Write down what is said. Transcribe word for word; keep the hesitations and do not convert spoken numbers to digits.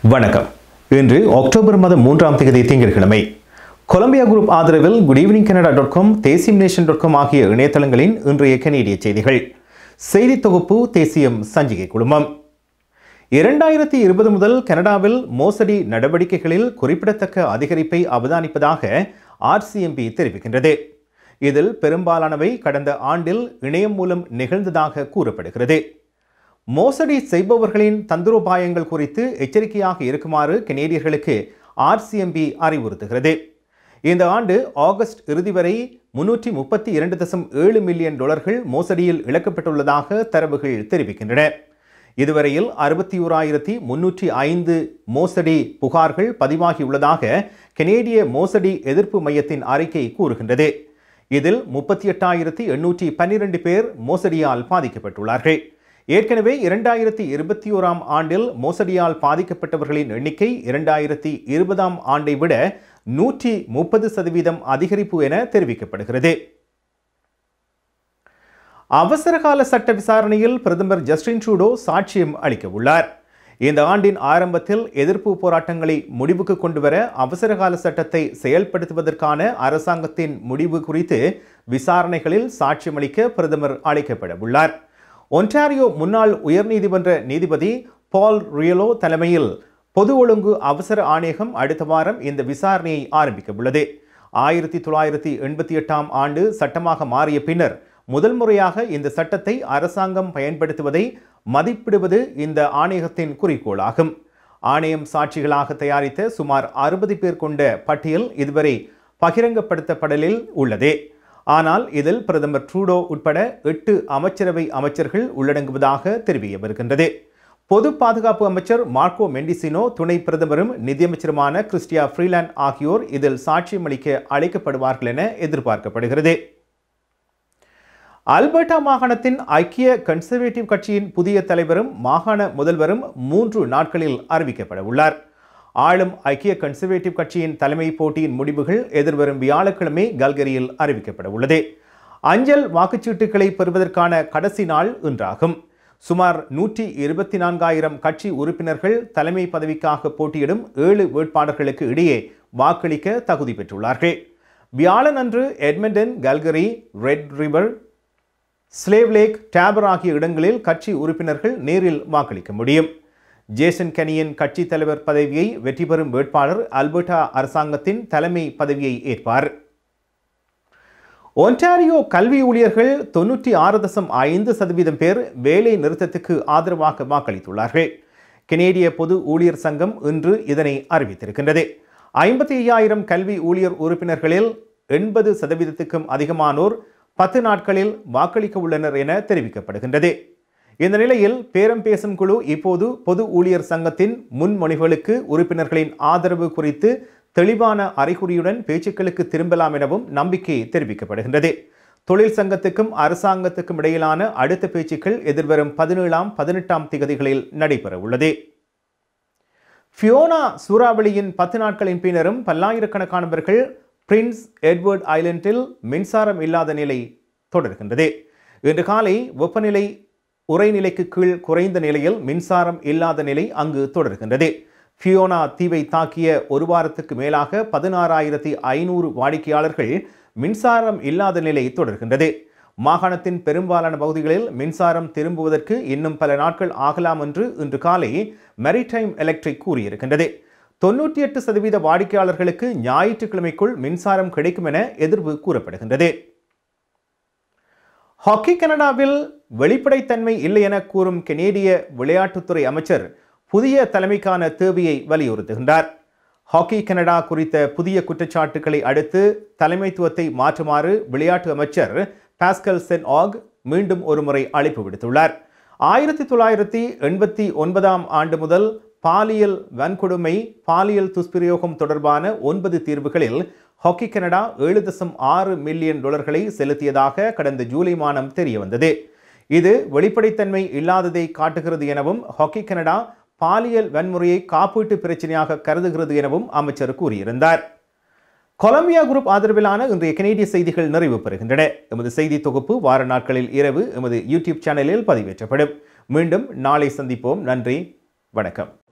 வணக்கம். இன்று அக்டோபர் மாதம் மூன்றாம் தேதி திங்கட்கிழமை. கொலம்பியா குரூப் ஆதரவில் good evening Canada dot com, தேசியம் நேஷன் டாட் காம் ஆகிய இணையதளங்களின் இன்றைய கனேடிய செய்திகள். செய்தி தொகுப்பு தேசியம் சஞ்சிகை குழுமம். இரண்டாயிரத்தி இருபது முதல் கனடாவில் மோசடி நடவடிக்கைகளில் குறிப்பிடத்தக்க அதிகரிப்பை அவதானிப்பதாக ஆர்சிஎம்பி தெரிவிக்கின்றது. இதில் பெரும்பாலானவை கடந்த ஆண்டில் இணையம் மூலம் நிகழ்ந்ததாக கூறப்படுகிறது. மோசடி செய்பவர்களின் தந்திரோபாயங்கள் குறித்து எச்சரிக்கையாக இருக்குமாறு கனேடியர்களுக்கு ஆர்சிஎம்பி அறிவுறுத்துகிறது. இந்த ஆண்டு ஆகஸ்ட் இறுதி வரை முன்னூற்றி முப்பத்தி இரண்டு தசம் ஏழு மில்லியன் டாலர்கள் மோசடியில் இழக்கப்பட்டுள்ளதாக தரவுகள் தெரிவிக்கின்றன. இதுவரையில் அறுபத்தி ஓராயிரத்தி முன்னூற்றி ஐந்து மோசடி புகார்கள் பதிவாகியுள்ளதாக கனேடிய மோசடி எதிர்ப்பு மையத்தின் அறிக்கை கூறுகின்றது. இதில் முப்பத்தி எட்டாயிரத்தி எண்ணூற்றி பன்னிரண்டு பேர் மோசடியால் பாதிக்கப்பட்டுள்ளார்கள். ஏற்கனவே இரண்டாயிரத்தி இருபத்தி ஓராம் ஆண்டில் மோசடியால் பாதிக்கப்பட்டவர்களின் எண்ணிக்கை இரண்டாயிரத்தி இருபதாம் ஆண்டை விட நூற்றி முப்பது சதவீதம் அதிகரிப்பு என தெரிவிக்கப்படுகிறது. அவசரகால சட்ட விசாரணையில் பிரதமர் ஜஸ்டின் ட்ரூடோ சாட்சியம் அளிக்க உள்ளார். இந்த ஆண்டின் ஆரம்பத்தில் எதிர்ப்பு போராட்டங்களை முடிவுக்கு கொண்டுவர அவசரகால சட்டத்தை செயல்படுத்துவதற்கான அரசாங்கத்தின் முடிவு குறித்து விசாரணைகளில் சாட்சியமளிக்க பிரதமர் அழைக்கப்பட உள்ளார். ஒன்டாரியோ முன்னாள் உயர்நீதிமன்ற நீதிபதி பால் ரியலோ தலைமையில் பொது ஒழுங்கு அவசர ஆணையகம் அடுத்த வாரம் இந்த விசாரணையை ஆரம்பிக்க உள்ளது. ஆயிரத்தி தொள்ளாயிரத்தி எண்பத்தி எட்டாம் ஆண்டு சட்டமாக மாறிய பின்னர் முதல் முறையாக இந்த சட்டத்தை அரசாங்கம் பயன்படுத்துவதை மதிப்பிடுவது இந்த ஆணையகத்தின் குறிக்கோளாகும். ஆணையம் சாட்சிகளாக தயாரித்த சுமார் அறுபது பேர் கொண்ட பட்டியல் இதுவரை பகிரங்கப்படுத்தப்படலில் உள்ளது. ஆனால் இதில் பிரதமர் ட்ரூடோ உட்பட எட்டு அமைச்சரவை அமைச்சர்கள் உள்ளடங்குவதாக தெரிய வருகின்றது. பொது பாதுகாப்பு அமைச்சர் மார்க்கோ மெண்டிசினோ, துணை பிரதமரும் நிதியமைச்சருமான கிறிஸ்டியா ஃப்ரீலாண்ட் ஆகியோர் இதில் சாட்சியம் அளிக்க அழைக்கப்படுவார்கள் என எதிர்பார்க்கப்படுகிறது. அல்பர்டா மாகாணத்தின் ஐக்கிய கன்சர்வேட்டிவ் கட்சியின் புதிய தலைவரும் மாகாண முதல்வரும் மூன்று நாட்களில் அறிவிக்கப்பட உள்ளார். ஆளும் ஐக்கிய கன்சர்வேட்டிவ் கட்சியின் தலைமை போட்டியின் முடிவுகள் எதிர்வரும் வியாழக்கிழமை கல்கரியில் அறிவிக்கப்பட உள்ளது. அஞ்சல் வாக்குச்சீட்டுகளை பெறுவதற்கான கடைசி நாள் இன்றாகும். சுமார் நூற்றி இருபத்தி நான்காயிரம் கட்சி உறுப்பினர்கள் தலைமை பதவிக்காக போட்டியிடும் ஏழு வேட்பாளர்களுக்கு இடையே வாக்களிக்க தகுதி பெற்றுள்ளார்கள். வியாழன் அன்று Edmonton, Calgary, Red River, Slave Lake, Taber ஆகிய இடங்களில் கட்சி உறுப்பினர்கள் நேரில் வாக்களிக்க முடியும். ஜேசன் கெனியின் கட்சி தலைவர் பதவியை வெற்றி பெறும் வேட்பாளர் அல்பர்டா அரசாங்கத்தின் தலைமை பதவியை ஏற்பார். ஒன்டாரியோ கல்வி ஊழியர்கள் தொன்னூற்றி ஆறு தசம் ஐந்து சதவீதம் பேர் வேலை நிறுத்தத்துக்கு ஆதரவாக வாக்களித்துள்ளார்கள். கனேடிய பொது ஊழியர் சங்கம் இன்று இதனை அறிவித்திருக்கின்றது. ஐம்பத்தி ஐயாயிரம் கல்வி ஊழியர் உறுப்பினர்களில் எண்பது சதவீதத்துக்கும் அதிகமானோர் பத்து நாட்களில் வாக்களிக்க உள்ளனர் என தெரிவிக்கப்படுகின்றது. இந்த நிலையில் பேரம் பேசும் குழு இப்போது பொது ஊழியர் சங்கத்தின் முன்மொழிவுகளுக்கு உறுப்பினர்களின் ஆதரவு குறித்து தெளிவான அறிகுறியுடன் பேச்சுக்களுக்கு திரும்பலாம் எனவும் நம்பிக்கை தெரிவிக்கப்படுகின்றது. தொழில் சங்கத்துக்கும் அரசாங்கத்துக்கும் இடையிலான அடுத்த பேச்சுக்கள் எதிர்வரும் பதினேழாம் பதினெட்டாம் திகதிகளில் நடைபெற உள்ளது. ஃபியோனா சூறாவளியின் பத்து நாட்களின் பின்னரும் பல்லாயிரக்கணக்கானவர்கள் பிரின்ஸ் எட்வர்ட் ஐலண்டில் மின்சாரம் இல்லாத நிலை தொடர்கின்றது. இன்று காலை வெப்பநிலை உறைநிலைக்கு கீழ் குறைந்த நிலையில் மின்சாரம் இல்லாத நிலை அங்கு தொடர்கின்றது. ஃபியோனா தீவை தாக்கிய ஒரு வாரத்துக்கு மேலாக பதினாறாயிரத்தி ஐநூறு வாடிக்கையாளர்கள் மின்சாரம் இல்லாத நிலை தொடர்கின்றது. மாகாணத்தின் பெரும்பாலான பகுதிகளில் மின்சாரம் திரும்புவதற்கு இன்னும் பல நாட்கள் ஆகலாம் என்று இன்று காலை மெரிடைம் எலக்ட்ரிக் கூறியிருக்கின்றது. தொன்னூற்றி எட்டு சதவீத வாடிக்கையாளர்களுக்கு ஞாயிற்றுக்கிழமைக்குள் மின்சாரம் கிடைக்கும் என எதிர்வு கூறப்படுகின்றது. ஹாக்கி கனடாவில் வெளிப்படைத்தன்மை இல்லை என கூறும் கனேடிய விளையாட்டுத்துறை அமைச்சர் புதிய தலைமைக்கான தேவையை வலியுறுத்துகின்றார். ஹாக்கி கனடா குறித்த புதிய குற்றச்சாட்டுக்களை அடுத்து தலைமைத்துவத்தை மாற்றுமாறு விளையாட்டு அமைச்சர் பாஸ்கல் சென் ஆக் மீண்டும் ஒருமுறை அழைப்பு விடுத்துள்ளார். ஆயிரத்தி தொள்ளாயிரத்தி எண்பத்தி ஒன்பதாம் ஆண்டு முதல் பாலியல் வன்கொடுமை, பாலியல் துஷ்பிரயோகம் தொடர்பான ஒன்பது தீர்வுகளில் ஹாக்கி கனடா ஏழு தசம் ஆறு மில்லியன் டாலர்களை செலுத்தியதாக கடந்த ஜூலை மாதம் தெரிய வந்தது. இது வெளிப்படைத்தன்மை இல்லாததை காட்டுகிறது எனவும் ஹாக்கி கனடா பாலியல் வன்முறையை காப்பீட்டு பிரச்சனையாக கருதுகிறது எனவும் அமைச்சர் கூறியிருந்தார். கொலம்பியா குரூப் ஆதரவிலான இன்றைய கனேடிய செய்திகள் நிறைவு பெறுகின்றன. எமது செய்தி தொகுப்பு வார நாட்களில் இரவு எமது யூடியூப் சேனலில் பதிவேற்றப்படும். மீண்டும் நாளை சந்திப்போம். நன்றி, வணக்கம்.